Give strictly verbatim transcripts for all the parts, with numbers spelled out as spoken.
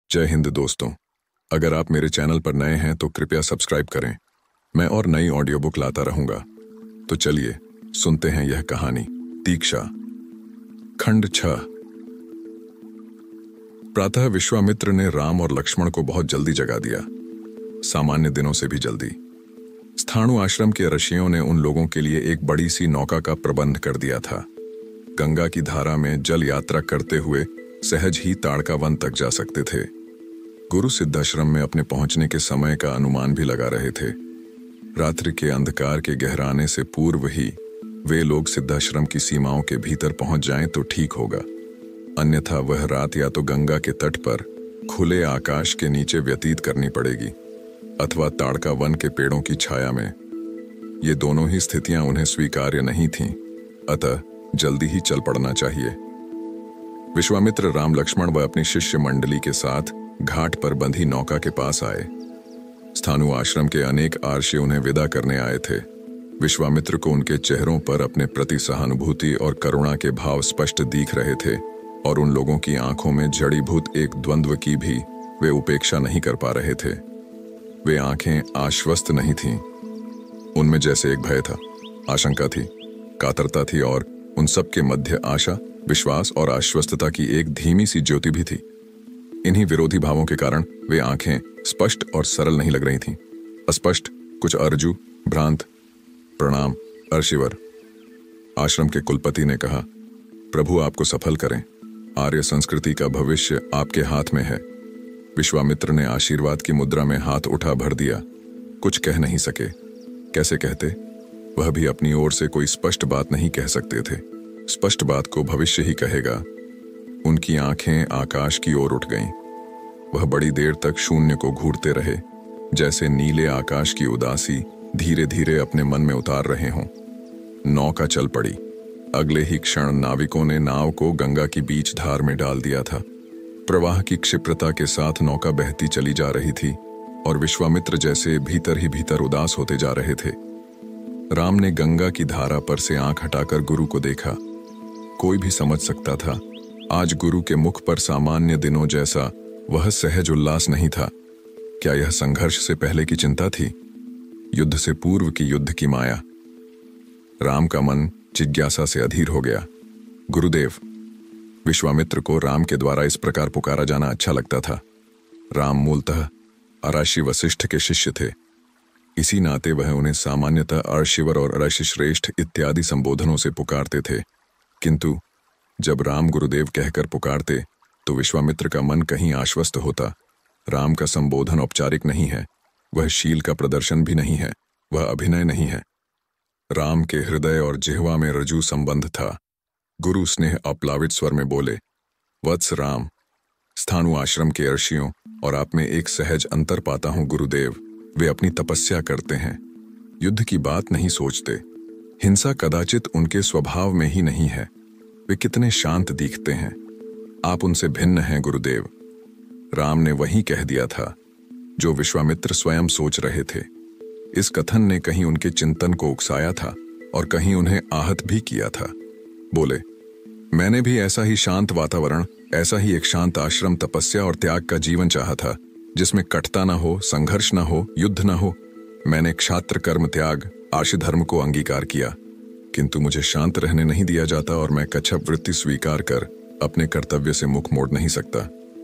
जय हिंद दोस्तों। अगर आप मेरे चैनल पर नए हैं तो कृपया सब्सक्राइब करें। मैं और नई ऑडियो बुक लाता रहूंगा। तो चलिए सुनते हैं यह कहानी। दीक्षा, खंड छह। प्रातः विश्वामित्र ने राम और लक्ष्मण को बहुत जल्दी जगा दिया, सामान्य दिनों से भी जल्दी। स्थाणु आश्रम के ऋषियों ने उन लोगों के लिए एक बड़ी सी नौका का प्रबंध कर दिया था। गंगा की धारा में जल यात्रा करते हुए सहज ही ताड़का वन तक जा सकते थे। गुरु सिद्धाश्रम में अपने पहुंचने के समय का अनुमान भी लगा रहे थे। रात्रि के अंधकार के गहराने से पूर्व ही वे लोग सिद्धाश्रम की सीमाओं के भीतर पहुंच जाएं तो ठीक होगा, अन्यथा वह रात या तो गंगा के तट पर खुले आकाश के नीचे व्यतीत करनी पड़ेगी अथवा ताड़का वन के पेड़ों की छाया में। ये दोनों ही स्थितियां उन्हें स्वीकार्य नहीं थीं, अतः जल्दी ही चल पड़ना चाहिए। विश्वामित्र राम, लक्ष्मण व अपनी शिष्य मंडली के साथ घाट पर बंधी नौका के पास आए। स्थाणु आश्रम के अनेक आर्षि उन्हें विदा करने आए थे। विश्वामित्र को उनके चेहरों पर अपने प्रति सहानुभूति और करुणा के भाव स्पष्ट दिख रहे थे और उन लोगों की आंखों में जड़ीभूत एक द्वंद्व की भी वे उपेक्षा नहीं कर पा रहे थे। वे आंखें आश्वस्त नहीं थीं। उनमें जैसे एक भय था, आशंका थी, कातरता थी और उन सब के मध्य आशा, विश्वास और आश्वस्तता की एक धीमी सी ज्योति भी थी। इन्हीं विरोधी भावों के कारण वे आंखें स्पष्ट और सरल नहीं लग रही थीं। अस्पष्ट, कुछ अर्जु, भ्रांत। प्रणाम अर्षिवर। आश्रम के कुलपति ने कहा, प्रभु आपको सफल करें। आर्य संस्कृति का भविष्य आपके हाथ में है। विश्वामित्र ने आशीर्वाद की मुद्रा में हाथ उठा भर दिया। कुछ कह नहीं सके। कैसे कहते? वह भी अपनी ओर से कोई स्पष्ट बात नहीं कह सकते थे। स्पष्ट बात को भविष्य ही कहेगा। उनकी आंखें आकाश की ओर उठ गईं। वह बड़ी देर तक शून्य को घूरते रहे, जैसे नीले आकाश की उदासी धीरे धीरे अपने मन में उतार रहे हों। नौका चल पड़ी। अगले ही क्षण नाविकों ने नाव को गंगा की बीच धार में डाल दिया था। प्रवाह की क्षिप्रता के साथ नौका बहती चली जा रही थी और विश्वामित्र जैसे भीतर ही भीतर उदास होते जा रहे थे। राम ने गंगा की धारा पर से आंख हटाकर गुरु को देखा। कोई भी समझ सकता था आज गुरु के मुख पर सामान्य दिनों जैसा वह सहज उल्लास नहीं था। क्या यह संघर्ष से पहले की चिंता थी? युद्ध से पूर्व की युद्ध की माया? राम का मन जिज्ञासा से अधीर हो गया। गुरुदेव। विश्वामित्र को राम के द्वारा इस प्रकार पुकारा जाना अच्छा लगता था। राम मूलतः अराशि वशिष्ठ के शिष्य थे। इसी नाते वह उन्हें सामान्यतः अर्षिवर और अराशि श्रेष्ठ इत्यादि संबोधनों से पुकारते थे, किंतु जब राम गुरुदेव कहकर पुकारते तो विश्वामित्र का मन कहीं आश्वस्त होता। राम का संबोधन औपचारिक नहीं है, वह शील का प्रदर्शन भी नहीं है, वह अभिनय नहीं है। राम के हृदय और जिह्वा में रजू संबंध था। गुरु स्नेह अप्लावित स्वर में बोले, वत्स राम, स्थाणु आश्रम के ऋषियों और आप में एक सहज अंतर पाता हूं गुरुदेव। वे अपनी तपस्या करते हैं, युद्ध की बात नहीं सोचते। हिंसा कदाचित उनके स्वभाव में ही नहीं है। वे कितने शांत दिखते हैं। आप उनसे भिन्न हैं गुरुदेव। राम ने वही कह दिया था जो विश्वामित्र स्वयं सोच रहे थे। इस कथन ने कहीं उनके चिंतन को उकसाया था और कहीं उन्हें आहत भी किया था। बोले, मैंने भी ऐसा ही शांत वातावरण, ऐसा ही एक शांत आश्रम, तपस्या और त्याग का जीवन चाहा था, जिसमें कटता न हो, संघर्ष न हो, युद्ध न हो। मैंने क्षात्र कर्म त्याग, आर्ष धर्म को अंगीकार किया, किंतु मुझे शांत रहने नहीं दिया जाता और मैं कच्छप वृत्ति स्वीकार कर अपने कर्तव्य से मुख मोड़ नहीं सकता।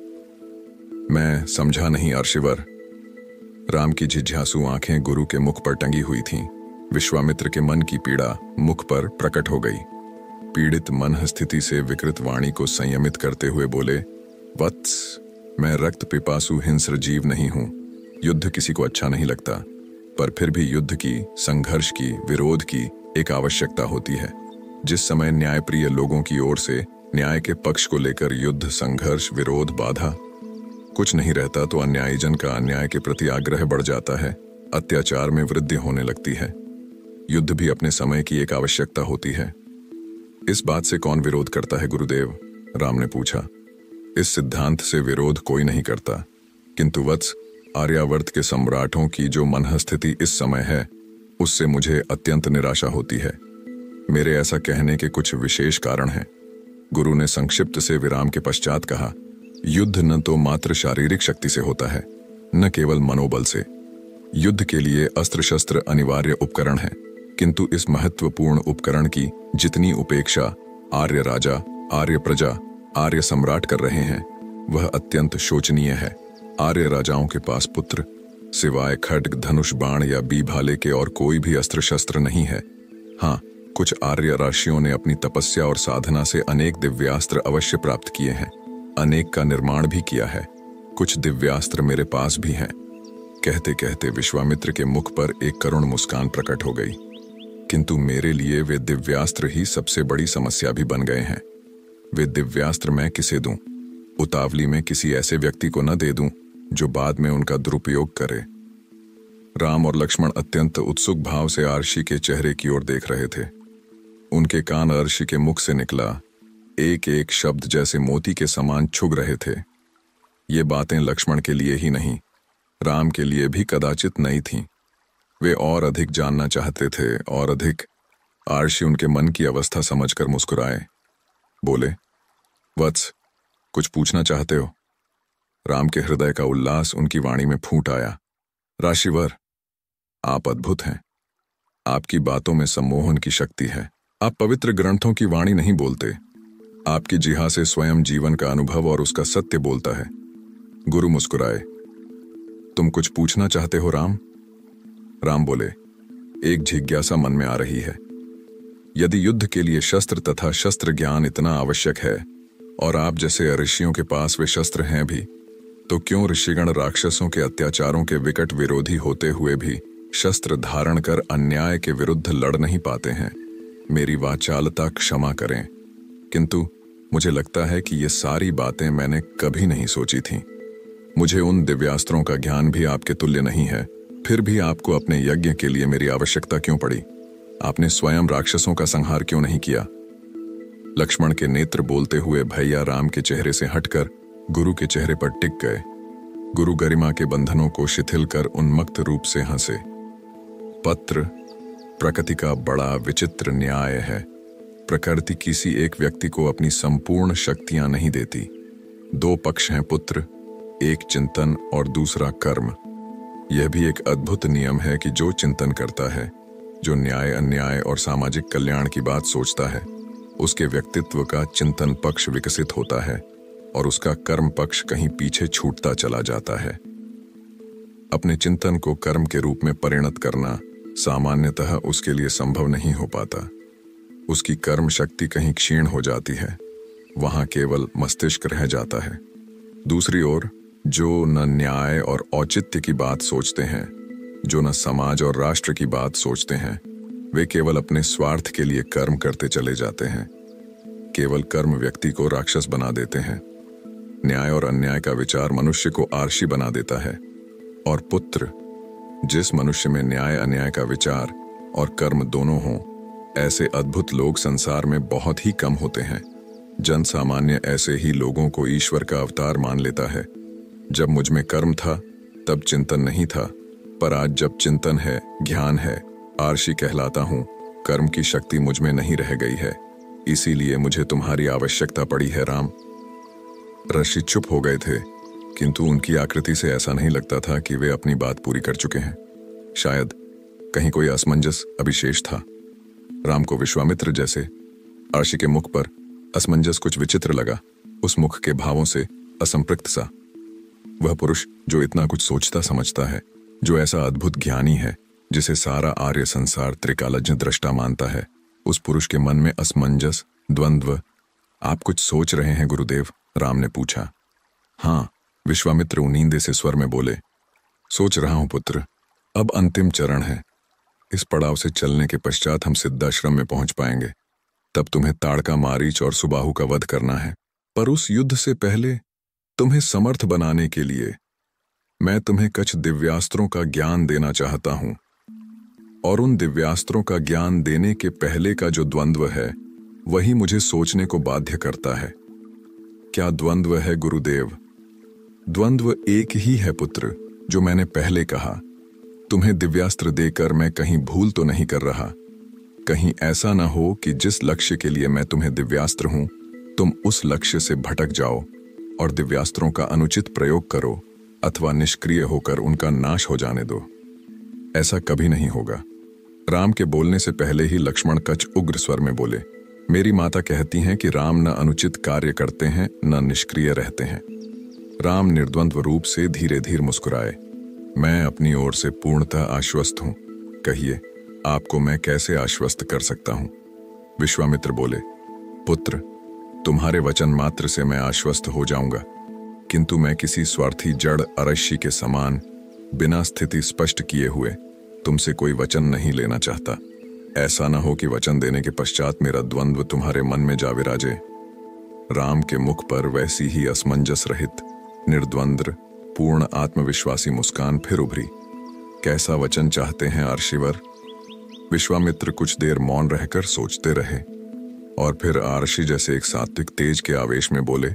मैं समझा नहीं अर्षिवर। राम की जिज्ञासु आंखें गुरु के मुख पर टंगी हुई थीं। विश्वामित्र के मन की पीड़ा मुख पर प्रकट हो गई। पीड़ित मन स्थिति से विकृत वाणी को संयमित करते हुए बोले, वत्स, मैं रक्त पिपासु हिंस्र जीव नहीं हूं। युद्ध किसी को अच्छा नहीं लगता, पर फिर भी युद्ध की, संघर्ष की, विरोध की एक आवश्यकता होती है। जिस समय न्यायप्रिय लोगों की ओर से न्याय के पक्ष को लेकर युद्ध, संघर्ष, विरोध, बाधा कुछ नहीं रहता तो अन्यायीजन का अन्याय के प्रति आग्रह बढ़ जाता है, अत्याचार में वृद्धि होने लगती है। युद्ध भी अपने समय की एक आवश्यकता होती है। इस बात से कौन विरोध करता है गुरुदेव? राम ने पूछा। इस सिद्धांत से विरोध कोई नहीं करता, किंतु वत्स, आर्यावर्त के सम्राटों की जो मनःस्थिति इस समय है, उससे मुझे अत्यंत निराशा होती है। मेरे ऐसा कहने के कुछ विशेष कारण हैं। गुरु ने संक्षिप्त से विराम के पश्चात कहा, युद्ध न तो मात्र शारीरिक शक्ति से होता है, न केवल मनोबल से। युद्ध के लिए अस्त्र शस्त्र अनिवार्य उपकरण है, किंतु इस महत्वपूर्ण उपकरण की जितनी उपेक्षा आर्य राजा, आर्य प्रजा, आर्य सम्राट कर रहे हैं, वह अत्यंत शोचनीय है। आर्य राजाओं के पास पुत्र सिवाय खड्ग, धनुष, बाण या बीभाले के और कोई भी अस्त्र शस्त्र नहीं है। हाँ, कुछ आर्य ऋषियों ने अपनी तपस्या और साधना से अनेक दिव्यास्त्र अवश्य प्राप्त किए हैं, अनेक का निर्माण भी किया है। कुछ दिव्यास्त्र मेरे पास भी हैं। कहते कहते विश्वामित्र के मुख पर एक करुण मुस्कान प्रकट हो गई। किंतु मेरे लिए वे दिव्यास्त्र ही सबसे बड़ी समस्या भी बन गए हैं। वे दिव्यास्त्र मैं किसे दूं? उतावली में किसी ऐसे व्यक्ति को न दे दूं जो बाद में उनका दुरुपयोग करे। राम और लक्ष्मण अत्यंत उत्सुक भाव से अर्षि के चेहरे की ओर देख रहे थे। उनके कान अर्षि के मुख से निकला एक एक शब्द जैसे मोती के समान छुग रहे थे। ये बातें लक्ष्मण के लिए ही नहीं, राम के लिए भी कदाचित नहीं थीं। वे और अधिक जानना चाहते थे, और अधिक। अर्षि उनके मन की अवस्था समझकर मुस्कुराए, बोले, वत्स, कुछ पूछना चाहते हो? राम के हृदय का उल्लास उनकी वाणी में फूट आया। राशिवर, आप अद्भुत हैं। आपकी बातों में सम्मोहन की शक्ति है। आप पवित्र ग्रंथों की वाणी नहीं बोलते, आपकी जिह्वा से स्वयं जीवन का अनुभव और उसका सत्य बोलता है। गुरु मुस्कुराए। तुम कुछ पूछना चाहते हो राम? राम बोले, एक जिज्ञासा मन में आ रही है। यदि युद्ध के लिए शस्त्र तथा शस्त्र ज्ञान इतना आवश्यक है, और आप जैसे ऋषियों के पास वे शस्त्र हैं भी, तो क्यों ऋषिगण राक्षसों के अत्याचारों के विकट विरोधी होते हुए भी शस्त्र धारण कर अन्याय के विरुद्ध लड़ नहीं पाते हैं? मेरी वाचालता क्षमा करें, किंतु मुझे लगता है कि ये सारी बातें मैंने कभी नहीं सोची थीं। मुझे उन दिव्यास्त्रों का ज्ञान भी आपके तुल्य नहीं है, फिर भी आपको अपने यज्ञ के लिए मेरी आवश्यकता क्यों पड़ी? आपने स्वयं राक्षसों का संहार क्यों नहीं किया? लक्ष्मण के नेत्र बोलते हुए भैया राम के चेहरे से हटकर गुरु के चेहरे पर टिक गए। गुरु गरिमा के बंधनों को शिथिल कर उन्मत्त रूप से हंसे। पत्र प्रकृति का बड़ा विचित्र न्याय है। प्रकृति किसी एक व्यक्ति को अपनी संपूर्ण शक्तियां नहीं देती। दो पक्ष हैं पुत्र, एक चिंतन और दूसरा कर्म। यह भी एक अद्भुत नियम है कि जो चिंतन करता है, जो न्याय, अन्याय और सामाजिक कल्याण की बात सोचता है, उसके व्यक्तित्व का चिंतन पक्ष विकसित होता है और उसका कर्म पक्ष कहीं पीछे छूटता चला जाता है। अपने चिंतन को कर्म के रूप में परिणत करना सामान्यतः उसके लिए संभव नहीं हो पाता। उसकी कर्म शक्ति कहीं क्षीण हो जाती है, वहां केवल मस्तिष्क रह जाता है। दूसरी ओर जो न न्याय और औचित्य की बात सोचते हैं, जो न समाज और राष्ट्र की बात सोचते हैं, वे केवल अपने स्वार्थ के लिए कर्म करते चले जाते हैं। केवल कर्म व्यक्ति को राक्षस बना देते हैं। न्याय और अन्याय का विचार मनुष्य को आर्षी बना देता है। और पुत्र, जिस मनुष्य में न्याय अन्याय का विचार और कर्म दोनों हों, ऐसे अद्भुत लोग संसार में बहुत ही कम होते हैं। जन सामान्य ऐसे ही लोगों को ईश्वर का अवतार मान लेता है। जब मुझ में कर्म था तब चिंतन नहीं था, पर आज जब चिंतन है, ज्ञान है, आर्षी कहलाता हूं। कर्म की शक्ति मुझ में नहीं रह गई है, इसीलिए मुझे तुम्हारी आवश्यकता पड़ी है राम। ऋषि चुप हो गए थे, किंतु उनकी आकृति से ऐसा नहीं लगता था कि वे अपनी बात पूरी कर चुके हैं। शायद कहीं कोई असमंजस अभिशेष था। राम को विश्वामित्र जैसे अर्षि के मुख पर असमंजस कुछ विचित्र लगा। उस मुख के भावों से असंपृक्त सा। वह पुरुष जो इतना कुछ सोचता समझता है, जो ऐसा अद्भुत ज्ञानी है, जिसे सारा आर्य संसार त्रिकालज्ञ दृष्टा मानता है, उस पुरुष के मन में असमंजस, द्वंद्व। आप कुछ सोच रहे हैं गुरुदेव? राम ने पूछा। हाँ, विश्वामित्र उनींदे से स्वर में बोले, सोच रहा हूं पुत्र। अब अंतिम चरण है। इस पड़ाव से चलने के पश्चात हम सिद्धाश्रम में पहुंच पाएंगे। तब तुम्हें ताड़का, मारीच और सुबाहु का वध करना है। पर उस युद्ध से पहले तुम्हें समर्थ बनाने के लिए मैं तुम्हें कुछ दिव्यास्त्रों का ज्ञान देना चाहता हूं। और उन दिव्यास्त्रों का ज्ञान देने के पहले का जो द्वंद्व है, वही मुझे सोचने को बाध्य करता है। क्या द्वंद्व है गुरुदेव? द्वंद्व एक ही है पुत्र, जो मैंने पहले कहा। तुम्हें दिव्यास्त्र देकर मैं कहीं भूल तो नहीं कर रहा। कहीं ऐसा ना हो कि जिस लक्ष्य के लिए मैं तुम्हें दिव्यास्त्र हूं, तुम उस लक्ष्य से भटक जाओ। और दिव्यास्त्रों का अनुचित प्रयोग करो अथवा निष्क्रिय होकर उनका नाश हो जाने दो। ऐसा कभी नहीं होगा। राम के बोलने से पहले ही लक्ष्मण कच उग्र स्वर में बोले, मेरी माता कहती हैं कि राम न अनुचित कार्य करते हैं न निष्क्रिय रहते हैं। राम निर्द्वंद्व रूप से धीरे धीरे मुस्कुराए। मैं अपनी ओर से पूर्णतः आश्वस्त हूं। कहिए, आपको मैं कैसे आश्वस्त कर सकता हूं? विश्वामित्र बोले, पुत्र, तुम्हारे वचन मात्र से मैं आश्वस्त हो जाऊंगा, किंतु मैं किसी स्वार्थी जड़ अरश्य के समान बिना स्थिति स्पष्ट किए हुए तुमसे कोई वचन नहीं लेना चाहता। ऐसा न हो कि वचन देने के पश्चात मेरा द्वंद्व तुम्हारे मन में जा विराजे। राम के मुख पर वैसी ही असमंजस रहित, निर्द्वंद्व, पूर्ण आत्मविश्वासी मुस्कान फिर उभरी। कैसा वचन चाहते हैं आर्षिवर? विश्वामित्र कुछ देर मौन रहकर सोचते रहे और फिर आर्षि जैसे एक सात्विक तेज के आवेश में बोले,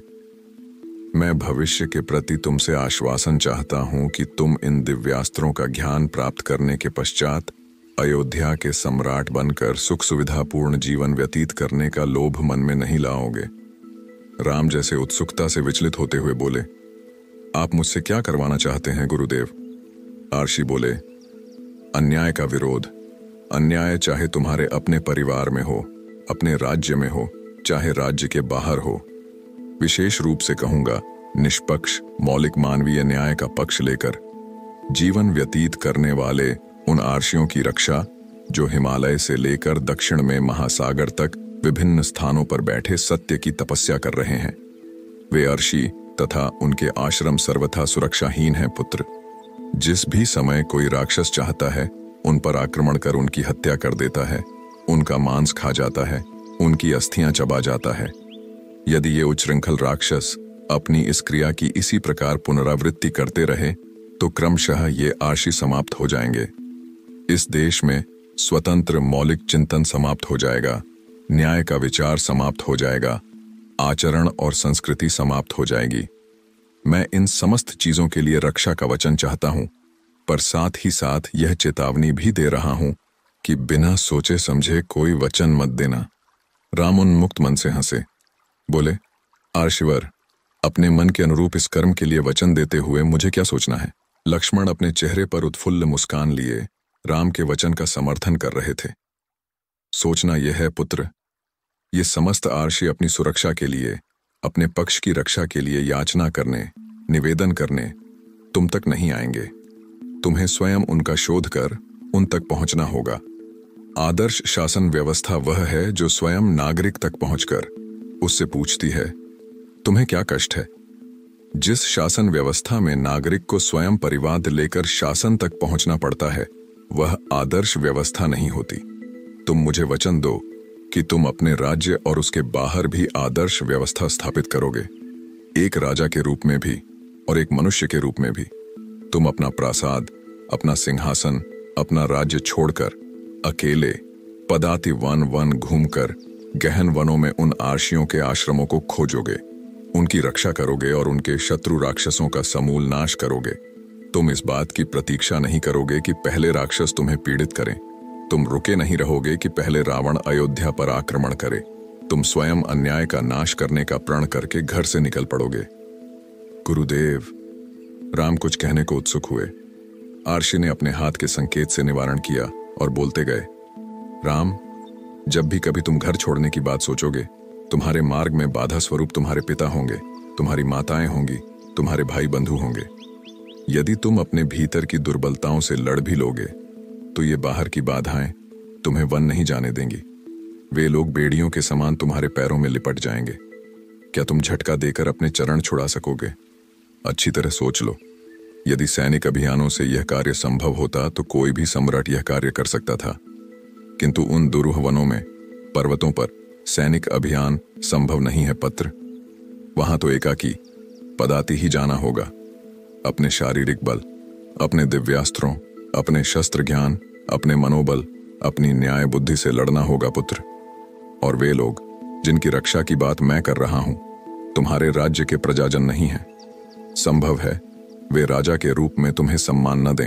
मैं भविष्य के प्रति तुमसे आश्वासन चाहता हूं कि तुम इन दिव्यास्त्रों का ज्ञान प्राप्त करने के पश्चात अयोध्या के सम्राट बनकर सुख सुविधापूर्ण जीवन व्यतीत करने का लोभ मन में नहीं लाओगे। राम जैसे उत्सुकता से विचलित होते हुए बोले, आप मुझसे क्या करवाना चाहते हैं गुरुदेव? आर्षि बोले, अन्याय का विरोध। अन्याय चाहे तुम्हारे अपने परिवार में हो, अपने राज्य में हो, चाहे राज्य के बाहर हो। विशेष रूप से कहूंगा, निष्पक्ष मौलिक मानवीय न्याय का पक्ष लेकर जीवन व्यतीत करने वाले उन आर्षियों की रक्षा जो हिमालय से लेकर दक्षिण में महासागर तक विभिन्न स्थानों पर बैठे सत्य की तपस्या कर रहे हैं। वे अर्षि तथा उनके आश्रम सर्वथा सुरक्षाहीन हैं पुत्र। जिस भी समय कोई राक्षस चाहता है उन पर आक्रमण कर उनकी हत्या कर देता है, उनका मांस खा जाता है, उनकी अस्थियां चबा जाता है। यदि ये उच्छृंखल राक्षस अपनी इस क्रिया की इसी प्रकार पुनरावृत्ति करते रहे तो क्रमशः ये आर्षि समाप्त हो जाएंगे। इस देश में स्वतंत्र मौलिक चिंतन समाप्त हो जाएगा, न्याय का विचार समाप्त हो जाएगा, आचरण और संस्कृति समाप्त हो जाएगी। मैं इन समस्त चीजों के लिए रक्षा का वचन चाहता हूं, पर साथ ही साथ यह चेतावनी भी दे रहा हूं कि बिना सोचे समझे कोई वचन मत देना। राम उन्मुक्त मन से हंसे, बोले, आर्षिवर, अपने मन के अनुरूप इस कर्म के लिए वचन देते हुए मुझे क्या सोचना है? लक्ष्मण अपने चेहरे पर उत्फुल्ल मुस्कान लिए राम के वचन का समर्थन कर रहे थे। सोचना यह है पुत्र, ये समस्त आर्षि अपनी सुरक्षा के लिए, अपने पक्ष की रक्षा के लिए याचना करने, निवेदन करने तुम तक नहीं आएंगे। तुम्हें स्वयं उनका शोध कर उन तक पहुंचना होगा। आदर्श शासन व्यवस्था वह है जो स्वयं नागरिक तक पहुंचकर उससे पूछती है, तुम्हें क्या कष्ट है? जिस शासन व्यवस्था में नागरिक को स्वयं परिवाद लेकर शासन तक पहुंचना पड़ता है, वह आदर्श व्यवस्था नहीं होती। तुम मुझे वचन दो कि तुम अपने राज्य और उसके बाहर भी आदर्श व्यवस्था स्थापित करोगे, एक राजा के रूप में भी और एक मनुष्य के रूप में भी। तुम अपना प्रासाद, अपना सिंहासन, अपना राज्य छोड़कर अकेले पदाति वन वन घूमकर गहन वनों में उन आर्षियों के आश्रमों को खोजोगे, उनकी रक्षा करोगे और उनके शत्रु राक्षसों का समूल नाश करोगे। तुम इस बात की प्रतीक्षा नहीं करोगे कि पहले राक्षस तुम्हें पीड़ित करें। तुम रुके नहीं रहोगे कि पहले रावण अयोध्या पर आक्रमण करे। तुम स्वयं अन्याय का नाश करने का प्रण करके घर से निकल पड़ोगे। गुरुदेव, राम कुछ कहने को उत्सुक हुए। आर्षि ने अपने हाथ के संकेत से निवारण किया और बोलते गए, राम, जब भी कभी तुम घर छोड़ने की बात सोचोगे, तुम्हारे मार्ग में बाधा स्वरूप तुम्हारे पिता होंगे, तुम्हारी माताएं होंगी, तुम्हारे भाई बंधु होंगे। यदि तुम अपने भीतर की दुर्बलताओं से लड़ भी लोगे तो ये बाहर की बाधाएं तुम्हें वन नहीं जाने देंगी। वे लोग बेड़ियों के समान तुम्हारे पैरों में लिपट जाएंगे। क्या तुम झटका देकर अपने चरण छुड़ा सकोगे? अच्छी तरह सोच लो। यदि सैनिक अभियानों से यह कार्य संभव होता तो कोई भी सम्राट यह कार्य कर सकता था, किंतु उन दुरूह वनों में, पर्वतों पर सैनिक अभियान संभव नहीं है पत्र। वहां तो एकाकी पदाति ही जाना होगा। अपने शारीरिक बल, अपने दिव्यास्त्रों, अपने शस्त्र ज्ञान, अपने मनोबल, अपनी न्याय बुद्धि से लड़ना होगा पुत्र। और वे लोग जिनकी रक्षा की बात मैं कर रहा हूं, तुम्हारे राज्य के प्रजाजन नहीं हैं। संभव है वे राजा के रूप में तुम्हें सम्मान न दें।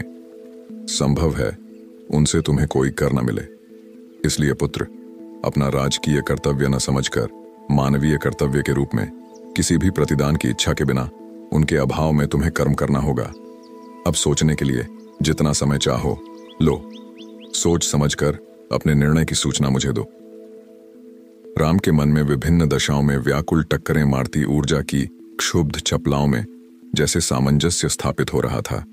संभव है उनसे तुम्हें कोई कर न मिले। इसलिए पुत्र, अपना राजकीय कर्तव्य न समझकर मानवीय कर्तव्य के रूप में किसी भी प्रतिदान की इच्छा के बिना उनके अभाव में तुम्हें कर्म करना होगा। अब सोचने के लिए जितना समय चाहो लो, सोच समझकर अपने निर्णय की सूचना मुझे दो। राम के मन में विभिन्न दशाओं में व्याकुल टक्करें मारती ऊर्जा की क्षुब्ध चपलाओं में जैसे सामंजस्य स्थापित हो रहा था।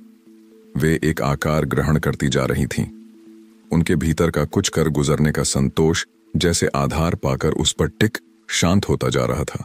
वे एक आकार ग्रहण करती जा रही थीं। उनके भीतर का कुछ कर गुजरने का संतोष जैसे आधार पाकर उस पर टिक शांत होता जा रहा था।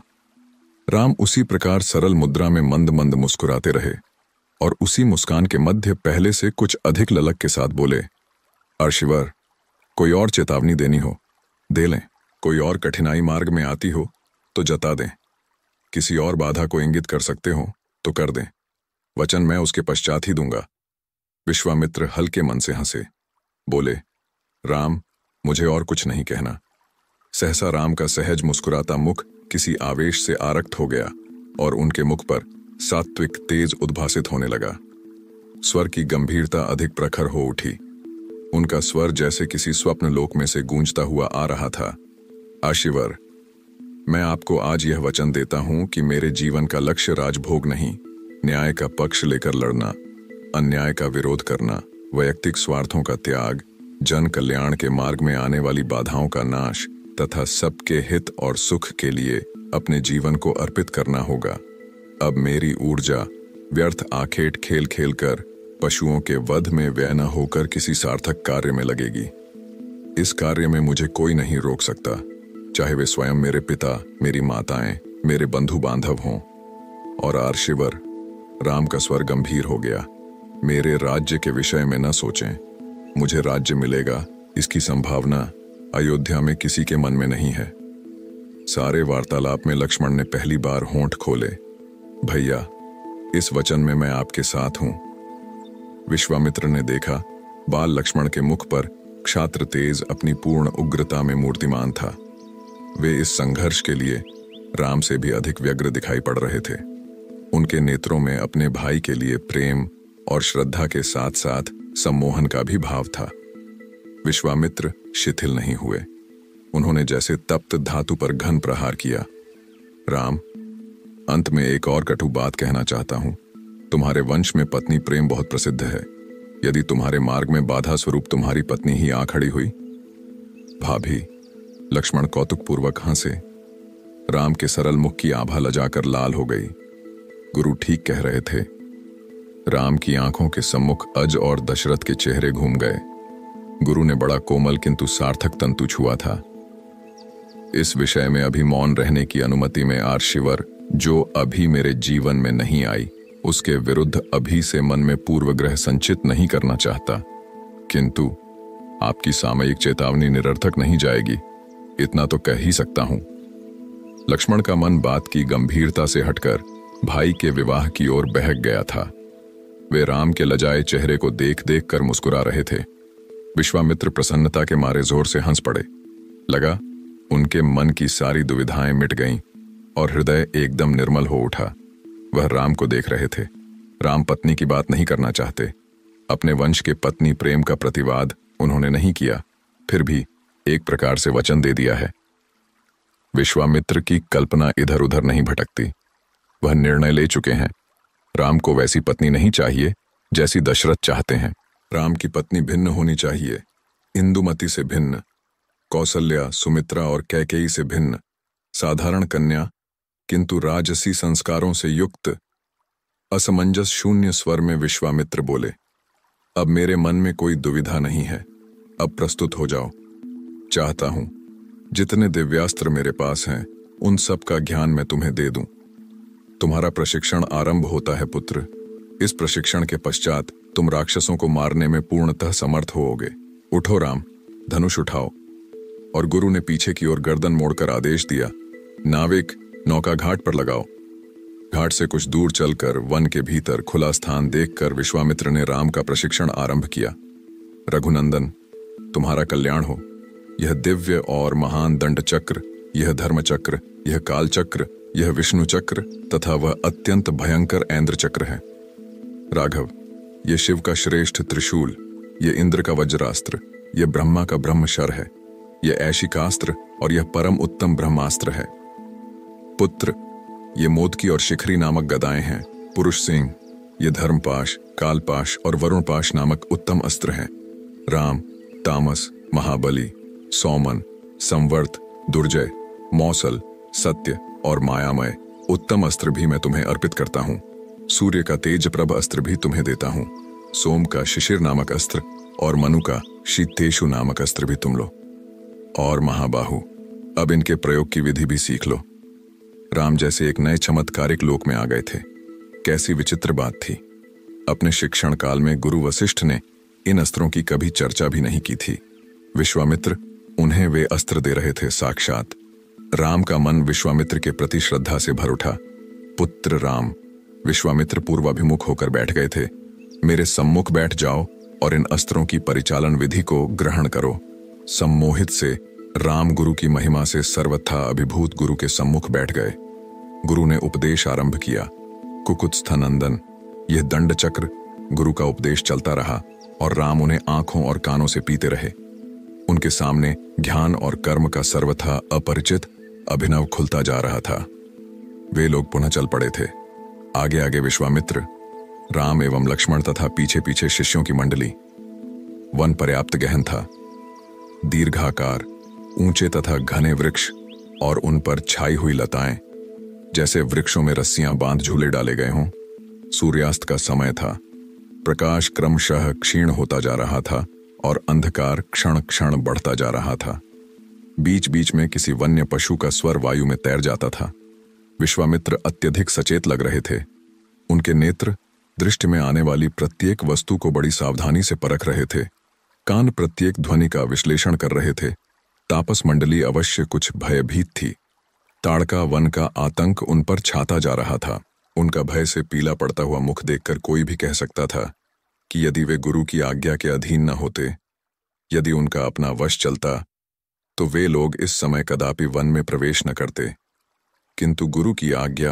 राम उसी प्रकार सरल मुद्रा में मंद मंद मुस्कुराते रहे और उसी मुस्कान के मध्य पहले से कुछ अधिक ललक के साथ बोले, अर्शिवर, कोई और चेतावनी देनी हो दे लें, कोई और कठिनाई मार्ग में आती हो तो जता दें, किसी और बाधा को इंगित कर सकते हो तो कर दें, वचन मैं उसके पश्चात ही दूंगा। विश्वामित्र हल्के मन से हंसे, बोले, राम, मुझे और कुछ नहीं कहना। सहसा राम का सहज मुस्कुराता मुख किसी आवेश से आरक्त हो गया और उनके मुख पर सात्विक तेज उद्भासित होने लगा। स्वर की गंभीरता अधिक प्रखर हो उठी। उनका स्वर जैसे किसी स्वप्न लोक में से गूंजता हुआ आ रहा था। आशिवर, मैं आपको आज यह वचन देता हूं कि मेरे जीवन का लक्ष्य राजभोग नहीं, न्याय का पक्ष लेकर लड़ना, अन्याय का विरोध करना, वैयक्तिक स्वार्थों का त्याग, जन कल्याण के मार्ग में आने वाली बाधाओं का नाश तथा सबके हित और सुख के लिए अपने जीवन को अर्पित करना होगा। अब मेरी ऊर्जा व्यर्थ आखेट खेल खेल कर पशुओं के वध में व्यय न होकर किसी सार्थक कार्य में लगेगी। इस कार्य में मुझे कोई नहीं रोक सकता, चाहे वे स्वयं मेरे पिता, मेरी माताएं, मेरे बंधु बांधव हों। और आर्शिवर, राम का स्वर गंभीर हो गया, मेरे राज्य के विषय में न सोचें। मुझे राज्य मिलेगा इसकी संभावना अयोध्या में किसी के मन में नहीं है। सारे वार्तालाप में लक्ष्मण ने पहली बार होंठ खोले, भैया, इस वचन में मैं आपके साथ हूं। विश्वामित्र ने देखा बाल लक्ष्मण के मुख पर क्षात्र तेज अपनी पूर्ण उग्रता में मूर्तिमान था। वे इस संघर्ष के लिए राम से भी अधिक व्यग्र दिखाई पड़ रहे थे। उनके नेत्रों में अपने भाई के लिए प्रेम और श्रद्धा के साथ साथ सम्मोहन का भी भाव था। विश्वामित्र शिथिल नहीं हुए। उन्होंने जैसे तप्त धातु पर घन प्रहार किया। राम, अंत में एक और कटु बात कहना चाहता हूं। तुम्हारे वंश में पत्नी प्रेम बहुत प्रसिद्ध है। यदि तुम्हारे मार्ग में बाधा स्वरूप तुम्हारी पत्नी ही आ खड़ी हुई। भाभी, लक्ष्मण कौतुकपूर्वक हंसे। राम के सरल मुख की आभा लजाकर लाल हो गई। गुरु ठीक कह रहे थे। राम की आंखों के सम्मुख अज और दशरथ के चेहरे घूम गए। गुरु ने बड़ा कोमल किंतु सार्थक तंतु छुआ था। इस विषय में अभी मौन रहने की अनुमति में आर्शिवर, जो अभी मेरे जीवन में नहीं आई, उसके विरुद्ध अभी से मन में पूर्वग्रह संचित नहीं करना चाहता। किंतु आपकी सामयिक चेतावनी निरर्थक नहीं जाएगी, इतना तो कह ही सकता हूं। लक्ष्मण का मन बात की गंभीरता से हटकर भाई के विवाह की ओर बहक गया था। वे राम के लजाए चेहरे को देख देख कर मुस्कुरा रहे थे। विश्वामित्र प्रसन्नता के मारे जोर से हंस पड़े। लगा उनके मन की सारी दुविधाएं मिट गईं और हृदय एकदम निर्मल हो उठा। वह राम को देख रहे थे। राम पत्नी की बात नहीं करना चाहते। अपने वंश के पत्नी प्रेम का प्रतिवाद उन्होंने नहीं किया, फिर भी एक प्रकार से वचन दे दिया है। विश्वामित्र की कल्पना इधर उधर नहीं भटकती। वह निर्णय ले चुके हैं। राम को वैसी पत्नी नहीं चाहिए जैसी दशरथ चाहते हैं। राम की पत्नी भिन्न होनी चाहिए, इंदुमती से भिन्न, कौसल्या, सुमित्रा और कैकेयी से भिन्न, साधारण कन्या किंतु राजसी संस्कारों से युक्त। असमंजस शून्य स्वर में विश्वामित्र बोले, अब मेरे मन में कोई दुविधा नहीं है। अब प्रस्तुत हो जाओ। चाहता हूं जितने दिव्यास्त्र मेरे पास हैं उन सब का ज्ञान मैं तुम्हें दे दूं। तुम्हारा प्रशिक्षण आरंभ होता है पुत्र। इस प्रशिक्षण के पश्चात तुम राक्षसों को मारने में पूर्णतः समर्थ होोगे। उठो राम, धनुष उठाओ। और गुरु ने पीछे की ओर गर्दन मोड़कर आदेश दिया, नाविक, नौका घाट पर लगाओ। घाट से कुछ दूर चलकर वन के भीतर खुला स्थान देखकर विश्वामित्र ने राम का प्रशिक्षण आरंभ किया। रघुनंदन, तुम्हारा कल्याण हो। यह दिव्य और महान दंड चक्र, यह धर्म चक्र, यह काल चक्र, यह विष्णु चक्र तथा वह अत्यंत भयंकर ऐन्द्र चक्र है। राघव, यह शिव का श्रेष्ठ त्रिशूल, यह इंद्र का वज्रास्त्र, यह ब्रह्मा का ब्रह्मशर है, यह ऐशिकास्त्र और यह परम उत्तम ब्रह्मास्त्र है। पुत्र, ये मोदकी और शिखरी नामक गदाएं हैं। पुरुष सिंह, ये धर्मपाश, कालपाश और वरुणपाश नामक उत्तम अस्त्र हैं। राम, तामस, महाबली, सौमन, संवर्त, दुर्जय, मौसल, सत्य और मायामय उत्तम अस्त्र भी मैं तुम्हें अर्पित करता हूँ। सूर्य का तेज प्रभ अस्त्र भी तुम्हें देता हूँ। सोम का शिशिर नामक अस्त्र और मनु का शीतेशु नामक अस्त्र भी तुम लो। और महाबाहु, अब इनके प्रयोग की विधि भी सीख लो। राम जैसे एक नए चमत्कारिक लोक में आ गए थे। कैसी विचित्र बात थी। अपने शिक्षण काल में गुरु वशिष्ठ ने इन अस्त्रों की कभी चर्चा भी नहीं की थी। विश्वामित्र उन्हें वे अस्त्र दे रहे थे साक्षात। राम का मन विश्वामित्र के प्रति श्रद्धा से भर उठा। पुत्र राम, विश्वामित्र पूर्वाभिमुख होकर बैठ गए थे। मेरे सम्मुख बैठ जाओ और इन अस्त्रों की परिचालन विधि को ग्रहण करो। सम्मोहित से राम गुरु की महिमा से सर्वथा अभिभूत गुरु के सम्मुख बैठ गए। गुरु ने उपदेश आरंभ किया। कुकुत्स्थनंदन, यह दंड चक्र गुरु का उपदेश चलता रहा और राम उन्हें आंखों और कानों से पीते रहे। उनके सामने ज्ञान और कर्म का सर्वथा अपरिचित अभिनव खुलता जा रहा था। वे लोग पुनः चल पड़े थे। आगे आगे विश्वामित्र, राम एवं लक्ष्मण तथा पीछे पीछे शिष्यों की मंडली। वन पर्याप्त गहन था। दीर्घाकार, ऊंचे तथा घने वृक्ष और उन पर छाई हुई लताएं, जैसे वृक्षों में रस्सियां बांध झूले डाले गए हों। सूर्यास्त का समय था। प्रकाश क्रमशः क्षीण होता जा रहा था और अंधकार क्षण क्षण बढ़ता जा रहा था। बीच बीच में किसी वन्य पशु का स्वर वायु में तैर जाता था। विश्वामित्र अत्यधिक सचेत लग रहे थे। उनके नेत्र दृष्टि में आने वाली प्रत्येक वस्तु को बड़ी सावधानी से परख रहे थे। कान प्रत्येक ध्वनि का विश्लेषण कर रहे थे। तापस मंडली अवश्य कुछ भयभीत थी। ताड़का वन का आतंक उन पर छाता जा रहा था। उनका भय से पीला पड़ता हुआ मुख देखकर कोई भी कह सकता था कि यदि वे गुरु की आज्ञा के अधीन न होते, यदि उनका अपना वश चलता, तो वे लोग इस समय कदापि वन में प्रवेश न करते। किंतु गुरु की आज्ञा।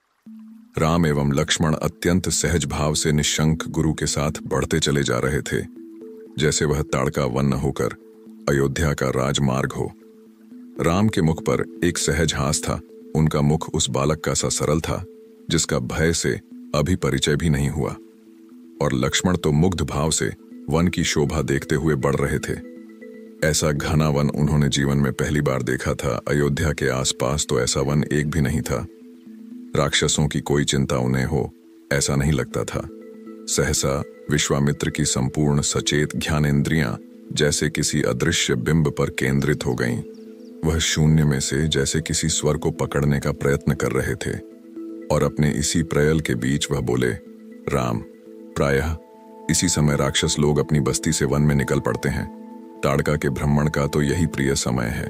राम एवं लक्ष्मण अत्यंत सहज भाव से निशंक गुरु के साथ बढ़ते चले जा रहे थे, जैसे वह ताड़का वन न होकर अयोध्या का राजमार्ग हो। राम के मुख पर एक सहज हास था। उनका मुख उस बालक का सा सरल था जिसका भय से अभी परिचय भी नहीं हुआ। और लक्ष्मण तो मुग्ध भाव से वन की शोभा देखते हुए बढ़ रहे थे। ऐसा घना वन उन्होंने जीवन में पहली बार देखा था। अयोध्या के आसपास तो ऐसा वन एक भी नहीं था। राक्षसों की कोई चिंता उन्हें हो, ऐसा नहीं लगता था। सहसा विश्वामित्र की संपूर्ण सचेत ज्ञानेंद्रियां जैसे किसी अदृश्य बिंब पर केंद्रित हो गईं। वह शून्य में से जैसे किसी स्वर को पकड़ने का प्रयत्न कर रहे थे और अपने इसी प्रयल के बीच वह बोले, राम, प्रायः इसी समय राक्षस लोग अपनी बस्ती से वन में निकल पड़ते हैं। ताड़का के भ्रमण का तो यही प्रिय समय है।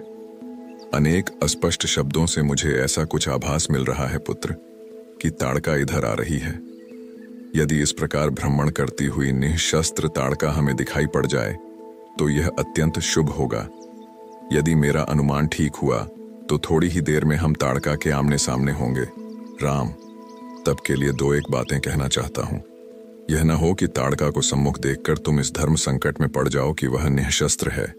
अनेक अस्पष्ट शब्दों से मुझे ऐसा कुछ आभास मिल रहा है पुत्र कि ताड़का इधर आ रही है। यदि इस प्रकार भ्रमण करती हुई निःशस्त्र ताड़का हमें दिखाई पड़ जाए तो यह अत्यंत शुभ होगा। यदि मेरा अनुमान ठीक हुआ तो थोड़ी ही देर में हम ताड़का के आमने सामने होंगे। राम, तब के लिए दो एक बातें कहना चाहता हूं। यह न हो कि ताड़का को सम्मुख देखकर तुम इस धर्म संकट में पड़ जाओ कि वह निःशस्त्र है।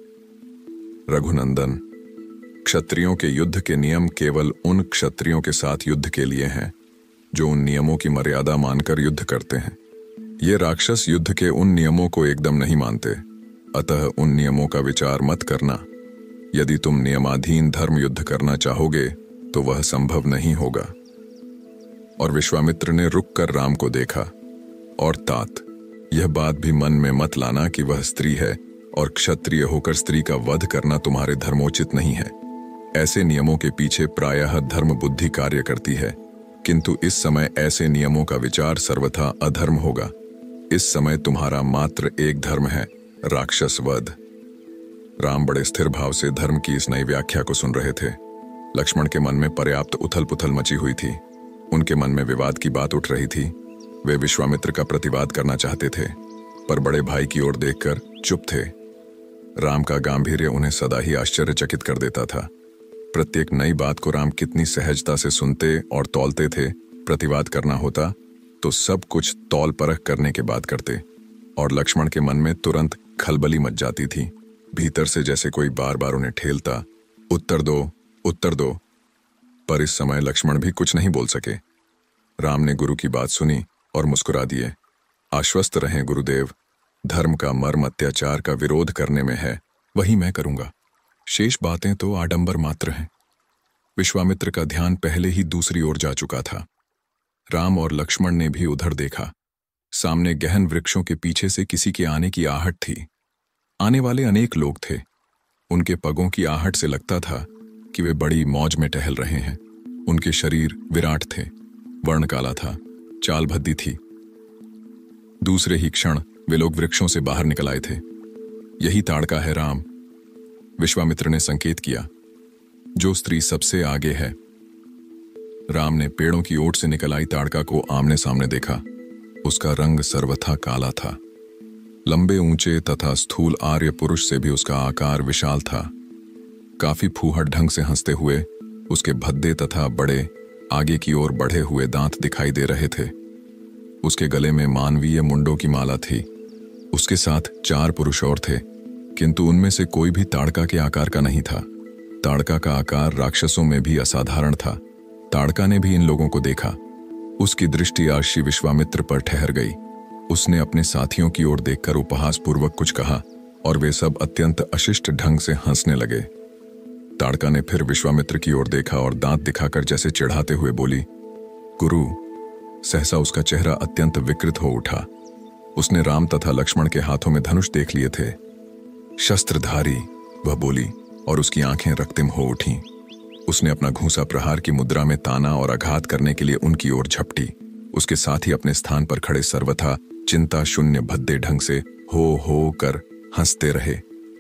रघुनंदन, क्षत्रियों के युद्ध के नियम केवल उन क्षत्रियों के साथ युद्ध के लिए हैं जो उन नियमों की मर्यादा मानकर युद्ध करते हैं। ये राक्षस युद्ध के उन नियमों को एकदम नहीं मानते, अतः उन नियमों का विचार मत करना। यदि तुम नियमाधीन धर्म युद्ध करना चाहोगे तो वह संभव नहीं होगा। और विश्वामित्र ने रुक कर राम को देखा। और तात, यह बात भी मन में मत लाना कि वह स्त्री है और क्षत्रिय होकर स्त्री का वध करना तुम्हारे धर्मोचित नहीं है। ऐसे नियमों के पीछे प्रायः धर्म बुद्धि कार्य करती है, किंतु इस समय ऐसे नियमों का विचार सर्वथा अधर्म होगा। इस समय तुम्हारा मात्र एक धर्म है, राक्षस वध। राम बड़े स्थिर भाव से धर्म की इस नई व्याख्या को सुन रहे थे। लक्ष्मण के मन में पर्याप्त उथल पुथल मची हुई थी। उनके मन में विवाद की बात उठ रही थी। वे विश्वामित्र का प्रतिवाद करना चाहते थे, पर बड़े भाई की ओर देखकर चुप थे। राम का गांभीर्य उन्हें सदा ही आश्चर्यचकित कर देता था। प्रत्येक नई बात को राम कितनी सहजता से सुनते और तौलते थे। प्रतिवाद करना होता तो सब कुछ तौल परख करने के बाद करते, और लक्ष्मण के मन में तुरंत खलबली मच जाती थी। भीतर से जैसे कोई बार बार उन्हें ठेलता, उत्तर दो, उत्तर दो। पर इस समय लक्ष्मण भी कुछ नहीं बोल सके। राम ने गुरु की बात सुनी और मुस्कुरा दिए। आश्वस्त रहें गुरुदेव, धर्म का मर्म अत्याचार का विरोध करने में है, वही मैं करूंगा। शेष बातें तो आडंबर मात्र हैं। विश्वामित्र का ध्यान पहले ही दूसरी ओर जा चुका था। राम और लक्ष्मण ने भी उधर देखा। सामने गहन वृक्षों के पीछे से किसी के आने की आहट थी। आने वाले अनेक लोग थे। उनके पगों की आहट से लगता था कि वे बड़ी मौज में टहल रहे हैं। उनके शरीर विराट थे, वर्ण काला था, चाल भद्दी थी। दूसरे ही क्षण वे लोग वृक्षों से बाहर निकल आए थे। यही ताड़का है राम, विश्वामित्र ने संकेत किया। जो स्त्री सबसे आगे है। राम ने पेड़ों की ओट से निकल आई ताड़का को आमने सामने देखा। उसका रंग सर्वथा काला था। लंबे ऊंचे तथा स्थूल आर्य पुरुष से भी उसका आकार विशाल था। काफी फूहड़ ढंग से हंसते हुए उसके भद्दे तथा बड़े आगे की ओर बढ़े हुए दांत दिखाई दे रहे थे। उसके गले में मानवीय मुंडों की माला थी। उसके साथ चार पुरुष और थे, किंतु उनमें से कोई भी ताड़का के आकार का नहीं था। ताड़का का आकार राक्षसों में भी असाधारण था। ताड़का ने भी इन लोगों को देखा। उसकी दृष्टि आज श्री विश्वामित्र पर ठहर गई। उसने अपने साथियों की ओर देखकर उपहास पूर्वक कुछ कहा और वे सब अत्यंत अशिष्ट ढंग से हंसने लगे। ताड़का ने फिर विश्वामित्र की ओर देखा और दांत दिखाकर जैसे चिढ़ाते हुए बोली, गुरु। सहसा उसका चेहरा अत्यंत विकृत हो उठा। उसने राम तथा लक्ष्मण के हाथों में धनुष देख लिए थे। शस्त्रधारी, वह बोली, और उसकी आंखें रक्तिम हो उठीं। उसने अपना घूंसा प्रहार की मुद्रा में ताना और आघात करने के लिए उनकी ओर झपटी। उसके साथ ही अपने स्थान पर खड़े सर्वथा चिंता शून्य भद्दे ढंग से हो हो कर हंसते रहे।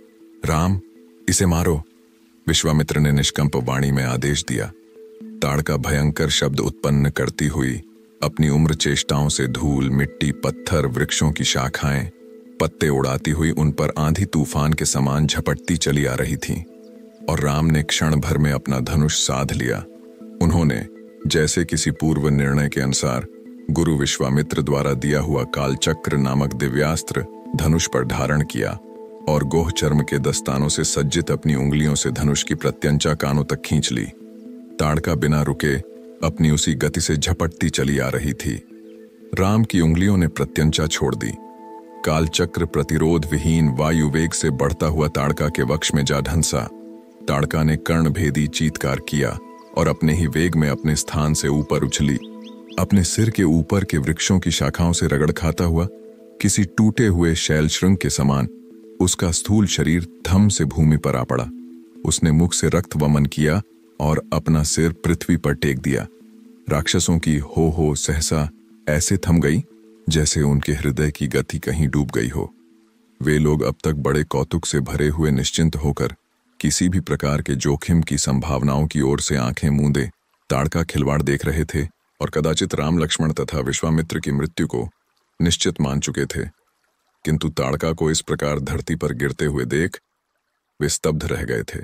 राम, इसे मारो, विश्वामित्र ने निष्कंप वाणी में आदेश दिया। ताड़का भयंकर शब्द उत्पन्न करती हुई अपनी उम्र चेष्टाओं से धूल, मिट्टी, पत्थर, वृक्षों की शाखाएं, पत्ते उड़ाती हुई उन पर आंधी तूफान के समान झपटती चली आ रही थी। और राम ने क्षण भर में अपना धनुष साध लिया। उन्होंने जैसे किसी पूर्व निर्णय के अनुसार गुरु विश्वामित्र द्वारा दिया हुआ कालचक्र नामक दिव्यास्त्र धनुष पर धारण किया और गोह चर्म के दस्तानों से सज्जित अपनी उंगलियों से धनुष की प्रत्यंचा कानों तक खींच ली। ताड़का बिना रुके अपनी उसी गति से झपटती चली आ रही थी। राम की उंगलियों ने प्रत्यंचा छोड़ दी। कालचक्र प्रतिरोध विहीन वायु वेग से बढ़ता हुआ ताड़का के वक्ष में जा ढंसा। ताड़का ने कर्णभेदी चीत्कार किया और अपने ही वेग में अपने स्थान से ऊपर उछली। अपने सिर के ऊपर के वृक्षों की शाखाओं से रगड़ खाता हुआ किसी टूटे हुए शैल श्रृंग के समान उसका स्थूल शरीर धम से भूमि पर आ पड़ा। उसने मुख से रक्त वमन किया और अपना सिर पृथ्वी पर टेक दिया। राक्षसों की हो हो सहसा ऐसे थम गई जैसे उनके हृदय की गति कहीं डूब गई हो। वे लोग अब तक बड़े कौतुक से भरे हुए निश्चिंत होकर किसी भी प्रकार के जोखिम की संभावनाओं की ओर से आंखें मूंदे ताड़का खिलवाड़ देख रहे थे और कदाचित राम, लक्ष्मण तथा विश्वामित्र की मृत्यु को निश्चित मान चुके थे। किंतु ताड़का को इस प्रकार धरती पर गिरते हुए देख वे स्तब्ध रह गए थे।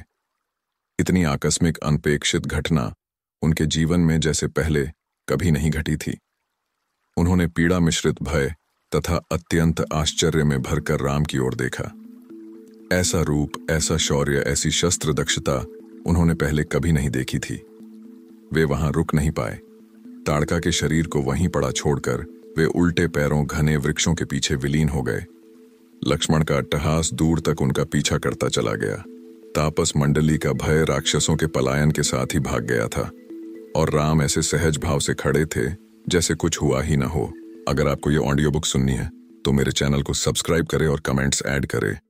इतनी आकस्मिक अनपेक्षित घटना उनके जीवन में जैसे पहले कभी नहीं घटी थी। उन्होंने पीड़ा मिश्रित भय तथा अत्यंत आश्चर्य में भरकर राम की ओर देखा। ऐसा रूप, ऐसा शौर्य, ऐसी शस्त्र दक्षता उन्होंने पहले कभी नहीं देखी थी। वे वहां रुक नहीं पाए। ताड़का के शरीर को वहीं पड़ा छोड़कर वे उल्टे पैरों घने वृक्षों के पीछे विलीन हो गए। लक्ष्मण का अट्टहास दूर तक उनका पीछा करता चला गया। तापस मंडली का भय राक्षसों के पलायन के साथ ही भाग गया था और राम ऐसे सहज भाव से खड़े थे जैसे कुछ हुआ ही ना हो। अगर आपको ये ऑडियो बुक सुननी है तो मेरे चैनल को सब्सक्राइब करें और कमेंट्स ऐड करें।